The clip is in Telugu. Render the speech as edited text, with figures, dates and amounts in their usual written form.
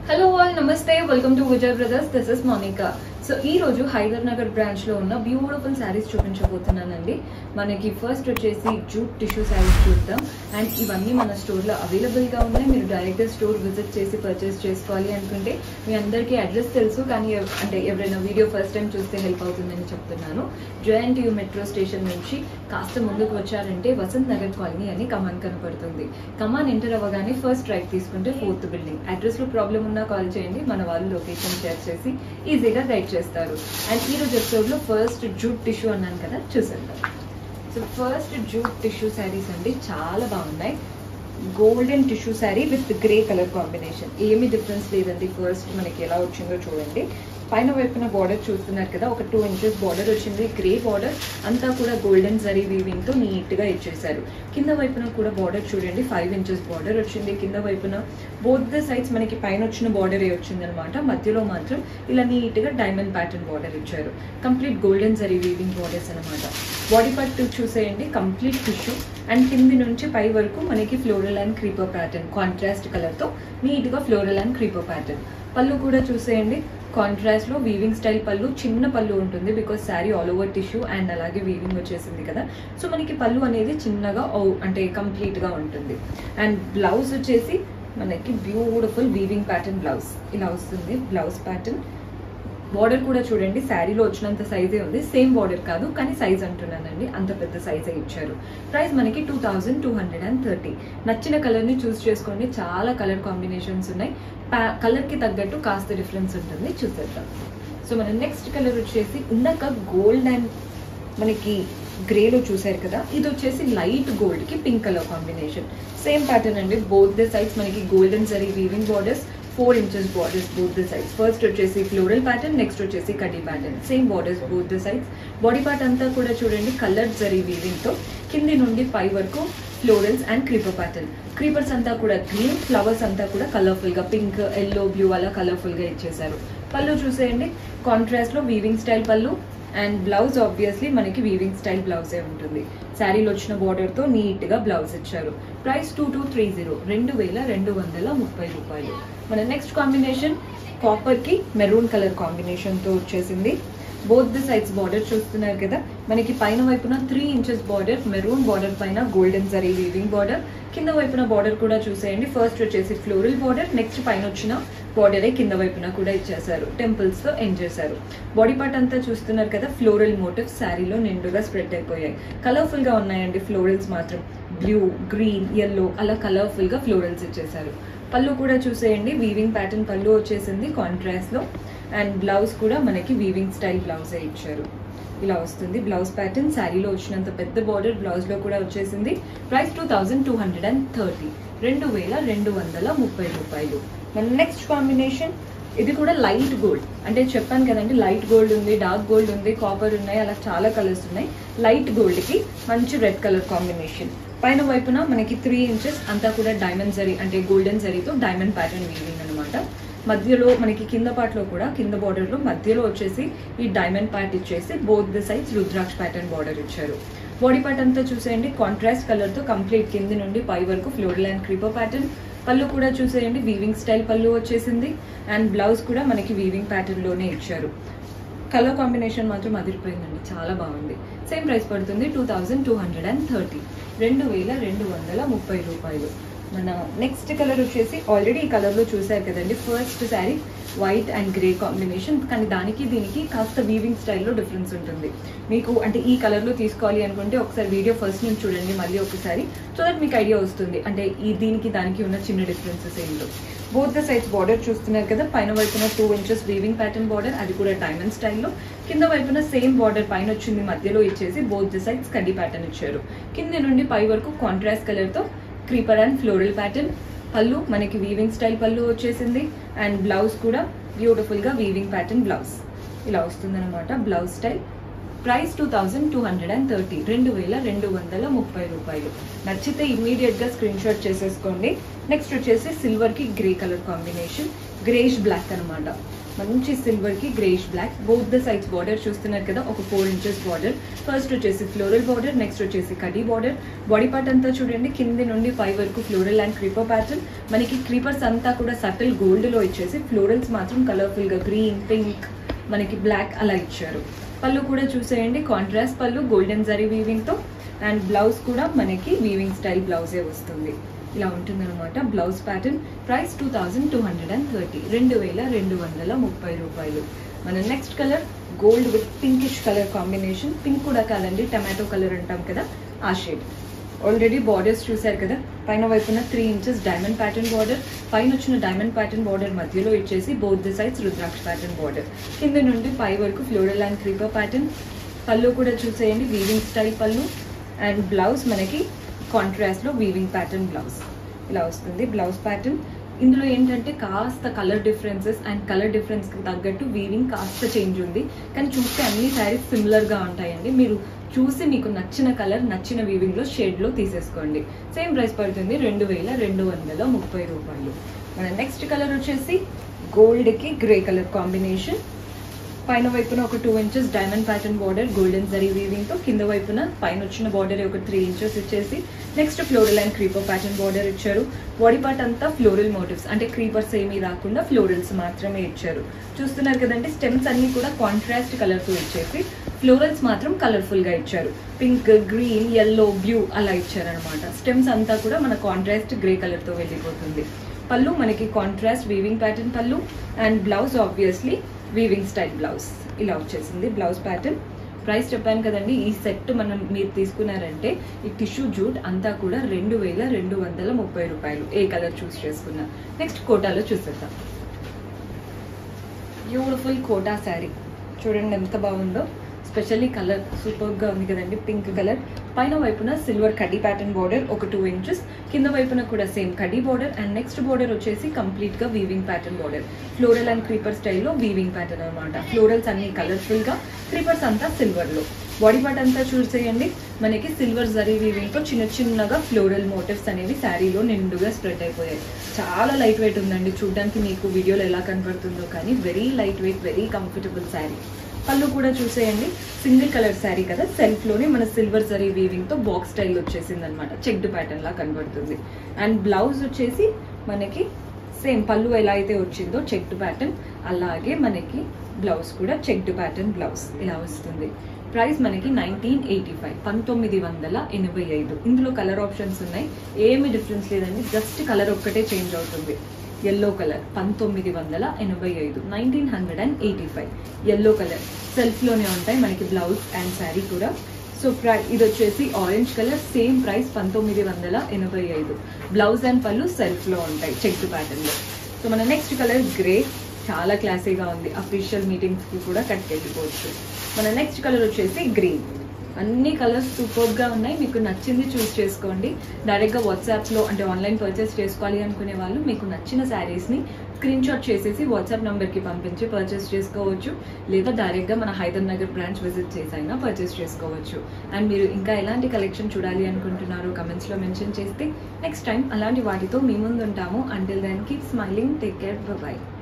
Hello all, Namaste, welcome to Vijay Brothers. This is Monica. So ee roju Hydernagar branch lo unna beautiful sarees చూపించబోతున్నానండి. మనకి ఫస్ట్ వచ్చేసి జూట్ టిష్యూ sarees చూద్దాం. అండ్ ఇవన్నీ మన స్టోర్ లో అవైలబుల్ గా ఉన్నాయి. మీరు డైరెక్ట్ స్టోర్ విజిట్ చేసి పర్చేస్ చేసుకోవాలి అనుకుంటే మీ అందరికీ అడ్రస్ తెలుసు, కానీ అంటే ఎవరైనా వీడియో ఫస్ట్ టైం చూస్తే హెల్ప్ అవుతుందని చెప్తున్నాను. JNTU మెట్రో స్టేషన్ నుంచి కాస్త ముందుకు వచ్చారంటే వసంత్ నగర్ కాలనీ అని కమాన్ కనపడుతుంది. కమాన్ ఎంటర్ అవ్వగానే ఫస్ట్ రైట్ తీసుకుంటే 4th బిల్డింగ్. అడ్రస్ లో ప్రాబ్లం ఉన్నా కాల్ చేయండి, మన వాళ్ళు లొకేషన్ షేర్ చేసి ఈజీగా గైడ్ చేస్తారు. అండ్ ఈ రోజు ఎపిసోడ్ లో ఫస్ట్ జూట్ టిష్యూ అన్నాను కదా, చూసేద్దాం. So first jute tissue sarees అండి, చాలా బాగున్నాయి. Golden tissue saree with grey colour combination, ఏమి డిఫరెన్స్ లేదండి. ఫస్ట్ మనకి ఎలా వచ్చిందో చూడండి. పైన వైపున బార్డర్ చూస్తున్నారు కదా, ఒక 2 inches బార్డర్ వచ్చింది. గ్రే బార్డర్ అంతా కూడా గోల్డెన్ జరీ వీవింగ్ తో నీట్ గా ఇచ్చేసారు. కింద వైపున కూడా బార్డర్ చూడండి, 5 inches బార్డర్ వచ్చింది. కింద వైపున బోత్ ద సైడ్స్ మనకి పైన వచ్చిన బార్డర్ వచ్చింది అనమాట. మధ్యలో మాత్రం ఇలా నీట్ గా డైమండ్ ప్యాటర్న్ బార్డర్ ఇచ్చారు. Complete golden zari weaving borders అనమాట. బాడీ పార్ట్ చూసేయండి, కంప్లీట్ టిష్యూ. అండ్ కింది నుంచి పై వరకు మనకి floral and creeper pattern, contrast colour తో నీట్ గా ఫ్లోరల్ అండ్ క్రీపర్ ప్యాటర్న్. పళ్ళు కూడా చూసేయండి, కాంట్రాస్ట్ లో వీవింగ్ స్టైల్ పళ్ళు, చిన్న పళ్ళు ఉంటుంది because saree all over tissue and అలాగే వీవింగ్ వచ్చేసింది కదా. సో మనకి పళ్ళు అనేది చిన్నగా అంటే కంప్లీట్ గా ఉంటుంది. అండ్ బ్లౌజ్ వచ్చేసి మనకి బ్యూటిఫుల్ వీవింగ్ ప్యాటర్న్ బ్లౌజ్ ఇలా వస్తుంది. బ్లౌజ్ ప్యాటర్న్ బార్డర్ కూడా చూడండి, శారీలో వచ్చినంత సైజే ఉంది. సేమ్ బార్డర్ కాదు కానీ సైజ్ అంటున్నానండి, అంత పెద్ద సైజే ఇచ్చారు. ప్రైస్ మనకి 2230. నచ్చిన కలర్ ని చూస్ చేసుకోండి, చాలా కలర్ కాంబినేషన్స్ ఉన్నాయి. కలర్ కి తగ్గట్టు కాస్త డిఫరెన్స్ ఉంటుంది, చూసేద్దాం. సో మన నెక్స్ట్ కలర్ వచ్చేసి ఇందాక గోల్డ్ అండ్ మనకి గ్రేలో చూసారు కదా, ఇది వచ్చేసి లైట్ గోల్డ్ కి pink colour combination. Same pattern అండి, బోత్ ద సైడ్స్ మనకి golden zari weaving borders, 4 inches borders both the sides. First వచ్చేసి ఫ్లోరల్ ప్యాటర్న్, నెక్స్ట్ వచ్చేసి కడ్డీ pattern. Same borders both the sides. Body part అంతా కూడా చూడండి కలర్ జరీ వీవింగ్ తో కింది నుండి పై వరకు florals and creeper pattern. Creepers అంతా కూడా గ్రీన్, ఫ్లవర్స్ అంతా కూడా కలర్ఫుల్ గా పింక్, ఎల్లో, బ్లూ అలా కలర్ఫుల్ గా ఇచ్చేసారు. పళ్ళు చూసేయండి, కాంట్రాస్ట్ లో వీవింగ్ స్టైల్ పళ్ళు. అండ్ బ్లౌజ్ ఆబ్వియస్లీ మనకి వీవింగ్ స్టైల్ బ్లౌజే ఉంటుంది. శారీలో వచ్చిన బార్డర్ తో నీట్ గా బ్లౌజ్ ఇచ్చారు. ప్రైస్ 2230, 2230 రూపాయలు. మన నెక్స్ట్ కాంబినేషన్ కాపర్ కి మెరూన్ కలర్ కాంబినేషన్ తో వచ్చేసింది. బోత్ ద సైడ్స్ బార్డర్ చూస్తున్నారు కదా, మనకి పైన వైపున 3 inches బార్డర్, మెరూన్ బార్డర్ పైన గోల్డెన్ జరీ వీవింగ్ బార్డర్. కింద వైపున బార్డర్ కూడా చూసేయండి, ఫస్ట్ వచ్చేసి ఫ్లోరల్ బార్డర్, నెక్స్ట్ పైన వచ్చిన బార్డరే కింద వైపున కూడా ఇచ్చేసారు. టెంపుల్స్ తో ఎండ్ చేశారు. బాడీ పార్ట్ అంతా చూస్తున్నారు కదా, ఫ్లోరల్ మోటివ్స్ శారీలో నిండుగా స్ప్రెడ్ అయిపోయాయి. కలర్ఫుల్ గా ఉన్నాయండి ఫ్లోరల్స్ మాత్రం, బ్లూ, గ్రీన్, ఎల్లో అలా కలర్ఫుల్ గా ఫ్లోరల్స్ ఇచ్చేసారు. పళ్ళు కూడా చూసేయండి, వీవింగ్ ప్యాటర్న్ పళ్ళు వచ్చేసింది కాంట్రాస్ట్ లో. అండ్ బ్లౌజ్ కూడా మనకి వీవింగ్ స్టైల్ బ్లౌజే ఇచ్చారు. ఇలా వస్తుంది బ్లౌజ్ ప్యాటర్న్. శారీలో వచ్చినంత పెద్ద బార్డర్ బ్లౌజ్ లో కూడా వచ్చేసింది. ప్రైస్ 2230, 2230 రూపాయలు. మన నెక్స్ట్ కాంబినేషన్ ఇది కూడా లైట్ గోల్డ్, అంటే చెప్పాను కదండి లైట్ గోల్డ్ ఉంది, డార్క్ గోల్డ్ ఉంది, కాపర్ ఉన్నాయి, అలా చాలా కలర్స్ ఉన్నాయి. లైట్ గోల్డ్ కి మంచి రెడ్ కలర్ కాంబినేషన్. పైన వైపున మనకి 3 inches అంతా కూడా డైమండ్ జరీ అంటే గోల్డెన్ జరీతో డైమండ్ ప్యాటర్న్ వీవింగ్ అనమాట. మధ్యలో మనకి కింద పార్ట్ లో కూడా కింద బార్డర్ లో మధ్యలో వచ్చేసి ఈ డైమండ్ ప్యాట్ ఇచ్చేసి both the sides rudraksha pattern border ఇచ్చారు. బాడీ పార్ట్ అంతా చూసేయండి, కాంట్రాస్ట్ కలర్ తో కంప్లీట్ కింది నుండి పై వరకు ఫ్లోరల్ అండ్ క్రీపర్ ప్యాటర్న్. పళ్ళు కూడా చూసేయండి, వీవింగ్ స్టైల్ పళ్ళు వచ్చేసింది. అండ్ బ్లౌజ్ కూడా మనకి వీవింగ్ ప్యాటర్న్ లోనే ఇచ్చారు. కలర్ కాంబినేషన్ మాత్రం అదిరిపోయిందండి, చాలా బాగుంది. సేమ్ ప్రైస్ పడుతుంది 2230, 2230 రూపాయలు. మన నెక్స్ట్ కలర్ వచ్చేసి ఆల్రెడీ ఈ కలర్ లో చూసారు కదండి, first saree white and grey combination, కానీ దానికి దీనికి కాస్త వీవింగ్ స్టైల్లో డిఫరెన్స్ ఉంటుంది. మీకు అంటే ఈ కలర్ లో తీసుకోవాలి అనుకుంటే ఒకసారి వీడియో ఫస్ట్ నుంచి చూడండి మళ్ళీ ఒకసారి, సో దట్ మీకు ఐడియా వస్తుంది అంటే ఈ దీనికి దానికి ఉన్న చిన్న డిఫరెన్సెస్ ఏంటో. బోత్ ద సైడ్స్ బార్డర్ చూస్తున్నారు కదా, పైన వైపున 2 inches వీవింగ్ ప్యాటర్న్ బార్డర్, అది కూడా డైమండ్ స్టైల్లో. కింద వైపున సేమ్ బార్డర్ పైన వచ్చింది, మధ్యలో ఇచ్చేసి బోత్ ద సైడ్స్ కడ్డీ ప్యాటర్న్ ఇచ్చారు. కింద నుండి పై వరకు కాంట్రాస్ట్ కలర్ తో క్రీపర్ అండ్ ఫ్లోరల్ ప్యాటర్న్. పళ్ళు మనకి వీవింగ్ స్టైల్ పళ్ళు వచ్చేసింది. అండ్ బ్లౌజ్ కూడా బ్యూటిఫుల్ గా వీవింగ్ ప్యాటర్న్ బ్లౌజ్ ఇలా వస్తుంది అనమాట బ్లౌజ్ స్టైల్. ప్రైస్ 2230, 2230 రూపాయలు. నచ్చితే ఇమీడియట్ గా స్క్రీన్ షాట్ చేసేసుకోండి. నెక్స్ట్ వచ్చేసి సిల్వర్ కి grey colour combination, greyish black అనమాట. మంచి సిల్వర్ కి greyish black both the sides border చూస్తున్నారు కదా, ఒక 4 ఇంచెస్ బార్డర్. ఫస్ట్ వచ్చేసి ఫ్లోరల్ బార్డర్, నెక్స్ట్ వచ్చేసి కడీ బార్డర్. బాడీ పార్ట్ అంతా చూడండి కింది నుండి పై వరకు ఫ్లోరల్ అండ్ క్రీపర్ ప్యాటర్న్. మనకి క్రీపర్స్ అంతా కూడా సటిల్ గోల్డ్ లో ఇచ్చేసి ఫ్లోరల్స్ మాత్రం కలర్ఫుల్ గా గ్రీన్, పింక్, మనకి బ్లాక్ అలా ఇచ్చారు. పళ్ళు కూడా చూసేయండి, కాంట్రాస్ట్ పళ్ళు గోల్డెన్ జరీ వీవింగ్ తో. అండ్ బ్లౌజ్ కూడా మనకి వీవింగ్ స్టైల్ బ్లౌజే వస్తుంది. ఇలా ఉంటుందన్నమాట బ్లౌజ్ ప్యాటర్న్. ప్రైస్ 2230, 2230 రూపాయలు. మన next colour gold with pinkish colour combination. Pink కూడా కాదండి, టమాటో కలర్ అంటాం కదా ఆ షేడ్. ఆల్రెడీ బార్డర్స్ చూసారు కదా, పైన వైపున 3 ఇంచెస్ డైమండ్ ప్యాటర్న్ బార్డర్, పైన వచ్చిన డైమండ్ ప్యాటర్న్ బార్డర్ మధ్యలో ఇచ్చేసి both the sides rudraksha pattern border. కింద నుండి పై వరకు ఫ్లోరల్ అండ్ క్రీపర్ ప్యాటర్న్. పళ్ళు కూడా చూసేయండి, వీవింగ్ స్టైల్ పళ్ళు. అండ్ బ్లౌజ్ మనకి కాంట్రాస్ట్ లో వీవింగ్ ప్యాటర్న్ బ్లౌజ్ ఇలా వస్తుంది. బ్లౌజ్ ప్యాటర్న్ ఇందులో ఏంటంటే కాస్త colour differences and colour difference కి తగ్గట్టు వీవింగ్ కాస్త చేంజ్ ఉంది, కానీ చూస్తే అన్ని శారీస్ సిమిలర్ గా ఉంటాయండి. మీరు చూసి మీకు నచ్చిన కలర్ నచ్చిన వీవింగ్ లో షేడ్ లో తీసేసుకోండి. సేమ్ ప్రైస్ పడుతుంది 2230 రూపాయలు. మన నెక్స్ట్ కలర్ వచ్చేసి గోల్డ్ కి గ్రే కలర్ కాంబినేషన్. పైన వైపున ఒక 2 inches diamond pattern border golden zari weaving తో, కింద వైపున పైన వచ్చిన బార్డర్ ఒక 3 ఇంచెస్ ఇచ్చేసి next floral and creeper pattern border ఇచ్చారు. బాడీ పార్ట్ అంతా ఫ్లోరల్ మోటివ్స్, అంటే క్రీపర్స్ ఏమీ రాకుండా ఫ్లోరల్స్ మాత్రమే ఇచ్చారు. చూస్తున్నారు కదండి, స్టెమ్స్ అన్ని కూడా కాంట్రాస్ట్ కలర్ తో ఇచ్చేసి ఫ్లోరల్స్ మాత్రం కలర్ఫుల్ గా ఇచ్చారు. పింక్, గ్రీన్, ఎల్లో, బ్లూ అలా ఇచ్చారనమాట. స్టెమ్స్ అంతా కూడా మన కాంట్రాస్ట్ గ్రే కలర్ తో వెళ్ళిపోతుంది. పళ్ళు మనకి కాంట్రాస్ట్ వీవింగ్ ప్యాటర్న్ పళ్ళు. And blouse obviously weaving style blouse ఇలా వచ్చేసింది బ్లౌజ్ ప్యాటర్న్. ప్రైస్ చెప్పాను కదండి, ఈ సెట్ మీరు తీసుకున్నారంటే ఈ టిష్యూ జూట్ అంతా కూడా 2230 రూపాయలు. ఏ కలర్ చూస్ చేసుకున్నా. నెక్స్ట్ కోటాలో చూసేద్దాం. బ్యూటిఫుల్ కోటా శారీ చూడండి ఎంత బాగుందో. స్పెషల్లీ కలర్ సూపర్ గా ఉంది కదండి, పింక్ కలర్. పైన వైపున సిల్వర్ కడ్డీ ప్యాటర్న్ బార్డర్ ఒక 2 ఇంచెస్, కింద వైపున కూడా సేమ్ కడ్డీ బార్డర్. అండ్ నెక్స్ట్ బార్డర్ వచ్చేసి కంప్లీట్ గా weaving pattern border, floral and creeper స్టైల్లో వీవింగ్ ప్యాటర్న్ అనమాట. ఫ్లోరల్స్ అన్ని కలర్ఫుల్ గా, క్రీపర్స్ అంతా సిల్వర్ లో. బాడీ పార్ట్ అంతా చూసేయండి, మనకి సిల్వర్ జరీ వీవింగ్ తో చిన్న చిన్నగా ఫ్లోరల్ మోటివ్స్ అనేవి శారీలో నిండుగా స్ప్రెడ్ అయిపోయాయి. చాలా లైట్ వెయిట్ ఉందండి, చూడడానికి మీకు వీడియోలో ఎలా కనపడుతుందో కానీ very light weight, very comfortable sari. పళ్ళు కూడా చూసేయండి, సింగిల్ కలర్ శారీ కదా, సెల్ఫ్ లోనే మన సిల్వర్ జరీ వీవింగ్ తో బాక్స్ స్టైల్ వచ్చేసింది అనమాట, చెక్డ్ ప్యాటర్న్ లా కనబడుతుంది. అండ్ బ్లౌజ్ వచ్చేసి మనకి సేమ్ పళ్ళు ఎలా అయితే వచ్చిందో చెక్డ్ ప్యాటర్న్, అలాగే మనకి బ్లౌజ్ కూడా చెక్డ్ ప్యాటర్న్ బ్లౌజ్ ఇలా వస్తుంది. ప్రైస్ మనకి 1985. ఇందులో కలర్ ఆప్షన్స్ ఉన్నాయి, ఏమి డిఫరెన్స్ లేదండి, జస్ట్ కలర్ ఒక్కటే చేంజ్ అవుతుంది. Yellow colour 1985, 1985 yellow colour. Self లోనే ఉంటాయి మనకి బ్లౌజ్ అండ్ శారీ కూడా. సో ఇది వచ్చేసి orange colour, same price 1985. Blouse and పళ్ళు సెల్ఫ్ లో ఉంటాయి చెక్డ్ ప్యాటర్న్ లో. సో మన నెక్స్ట్ కలర్ గ్రే, చాలా క్లాసీగా ఉంది, అఫీషియల్ మీటింగ్స్ కి కూడా కట్టుకెళ్ళిపోవచ్చు. మన నెక్స్ట్ కలర్ వచ్చేసి గ్రీన్. అన్ని కలర్స్ సూపర్ గా ఉన్నాయి, మీకు నచ్చింది చూస్ చేసుకోండి. డైరెక్ట్ గా వాట్సాప్ లో అంటే ఆన్లైన్ పర్చేస్ చేసుకోవాలి అనుకునే వాళ్ళు మీకు నచ్చిన శారీస్ ని స్క్రీన్ షాట్ చేసేసి వాట్సాప్ నంబర్ కి పంపించి పర్చేస్ చేసుకోవచ్చు, లేదా డైరెక్ట్ గా మన హైదర్ నగర్ బ్రాంచ్ విజిట్ చేసి అయినా పర్చేస్ చేసుకోవచ్చు. అండ్ మీరు ఇంకా ఎలాంటి కలెక్షన్ చూడాలి అనుకుంటున్నారో కమెంట్స్ లో మెన్షన్ చేస్తే నెక్స్ట్ టైం అలాంటి వాటితో మీ ముందు ఉంటాము. Until then keep smiling, take care, by.